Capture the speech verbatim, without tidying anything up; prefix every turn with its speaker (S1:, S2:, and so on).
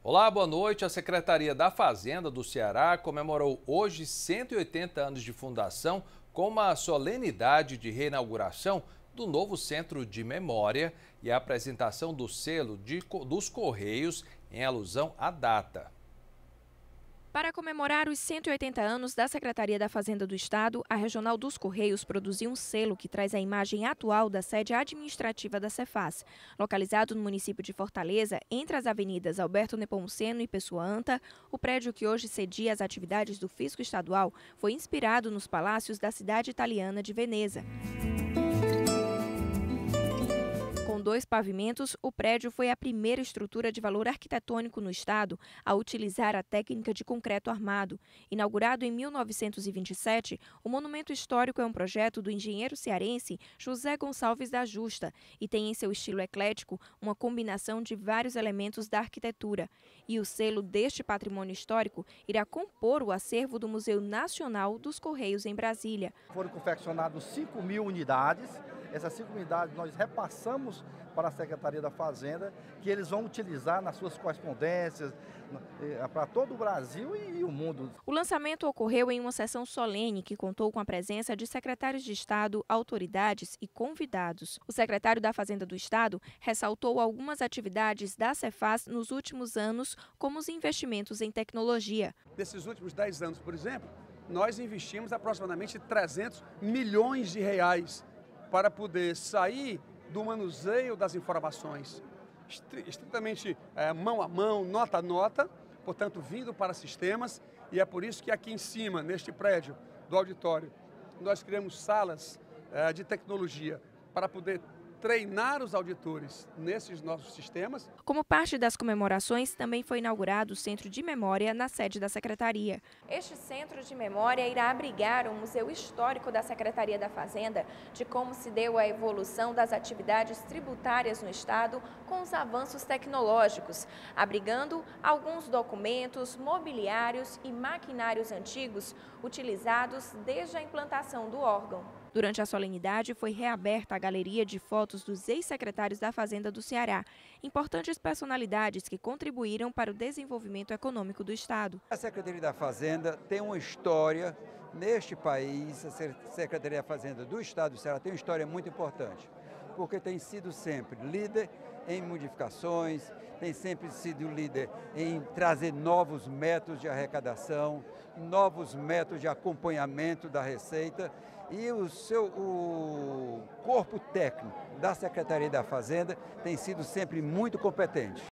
S1: Olá, boa noite. A Secretaria da Fazenda do Ceará comemorou hoje cento e oitenta anos de fundação com uma solenidade de reinauguração do novo Centro de Memória e a apresentação do selo de, dos Correios em alusão à data.
S2: Para comemorar os cento e oitenta anos da Secretaria da Fazenda do Estado, a Regional dos Correios produziu um selo que traz a imagem atual da sede administrativa da Cefaz. Localizado no município de Fortaleza, entre as avenidas Alberto Nepomuceno e Pessoa Anta, o prédio que hoje cedia as atividades do Fisco Estadual foi inspirado nos palácios da cidade italiana de Veneza. Com dois pavimentos, o prédio foi a primeira estrutura de valor arquitetônico no estado a utilizar a técnica de concreto armado. Inaugurado em mil novecentos e vinte e sete, o monumento histórico é um projeto do engenheiro cearense José Gonçalves da Justa e tem em seu estilo eclético uma combinação de vários elementos da arquitetura. E o selo deste patrimônio histórico irá compor o acervo do Museu Nacional dos Correios em Brasília.
S3: Foram confeccionadas cinco mil unidades. Essas cinco unidades nós repassamos para a Secretaria da Fazenda, que eles vão utilizar nas suas correspondências para todo o Brasil e o mundo.
S2: O lançamento ocorreu em uma sessão solene que contou com a presença de secretários de Estado, autoridades e convidados. O secretário da Fazenda do Estado ressaltou algumas atividades da Cefaz nos últimos anos, como os investimentos em tecnologia.
S4: Nesses últimos dez anos, por exemplo, nós investimos aproximadamente trezentos milhões de reais para poder sair do manuseio das informações, estritamente é, mão a mão, nota a nota, portanto, vindo para sistemas, e é por isso que aqui em cima, neste prédio do auditório, nós criamos salas é, de tecnologia para poder treinar os auditores nesses nossos sistemas.
S2: Como parte das comemorações, também foi inaugurado o Centro de Memória na sede da Secretaria. Este Centro de Memória irá abrigar um museu histórico da Secretaria da Fazenda de como se deu a evolução das atividades tributárias no Estado com os avanços tecnológicos, abrigando alguns documentos, mobiliários e maquinários antigos utilizados desde a implantação do órgão. Durante a solenidade, foi reaberta a galeria de fotos dos ex-secretários da Fazenda do Ceará, importantes personalidades que contribuíram para o desenvolvimento econômico do Estado.
S5: A Secretaria da Fazenda tem uma história neste país, a Secretaria da Fazenda do Estado do Ceará tem uma história muito importante, porque tem sido sempre líder em modificações, tem sempre sido líder em trazer novos métodos de arrecadação, novos métodos de acompanhamento da receita, e o seu o corpo técnico da Secretaria da Fazenda tem sido sempre muito competente.